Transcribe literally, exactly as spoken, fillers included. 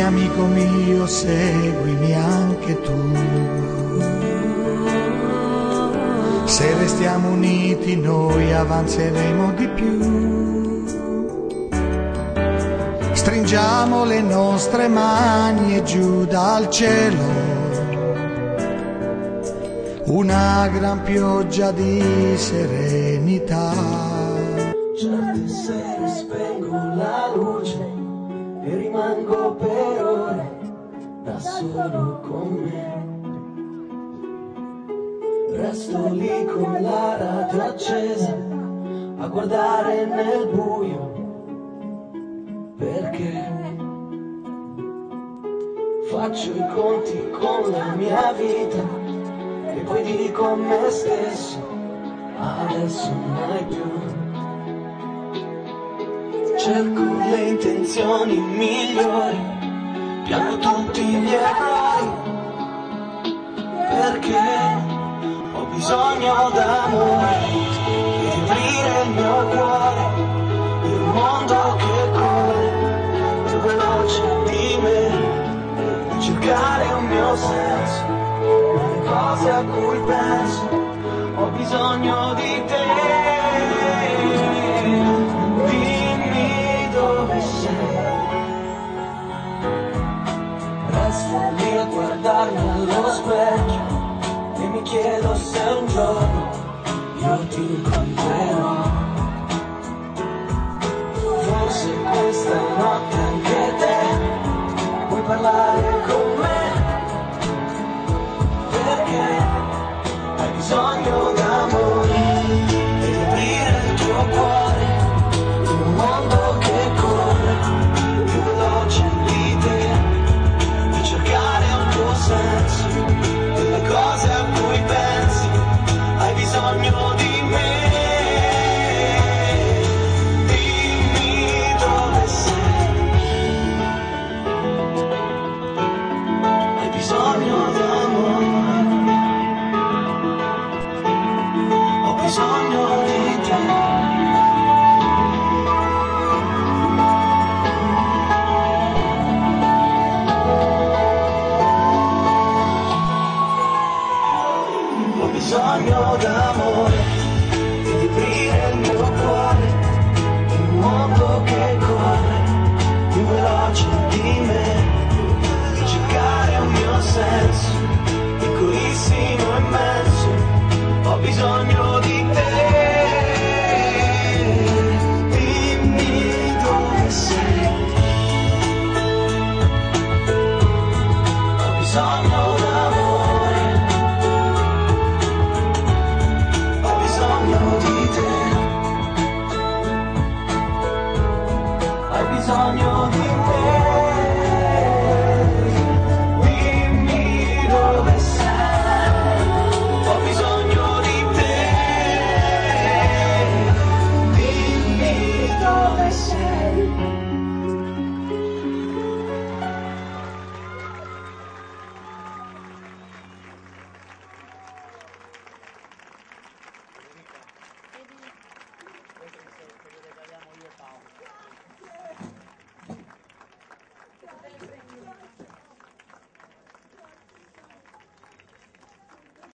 amico mio, seguimi anche tu. Se restiamo uniti noi avanzeremo di più. Stringiamo le nostre mani e giù dal cielo una gran pioggia di serenità. Certe sere spengo la luce e rimango per ore da solo con me. Resto lì con la radio accesa a guardare nel buio, perché faccio i conti con la mia vita e poi dico a me stesso, adesso mai più. Cerco le intenzioni migliori, piango tutti gli errori, perché ho bisogno d'amore, di aprire il mio cuore, di un mondo che corre più veloce di me, di cercare un mio senso, nelle cose a cui penso, ho bisogno di te. Dimmi dove sei, resto lì a guardarmi allo specchio e mi chiedo se un giorno io ti incontrerò. Forse questa notte anche te vuoi parlare con me, perché hai bisogno d'amore e di aprire il tuo cuore in un mondo che corre più veloce di te, di cercare un tuo senso, delle cose a cui pensi, hai bisogno di me. Dimmi dove sei, hai bisogno d'amore, ho bisogno di te. Ho bisogno d'amore, di aprire il mio cuore in un mondo che corre più veloce di me, di cercare un mio senso, piccolissimo e immenso. Ho bisogno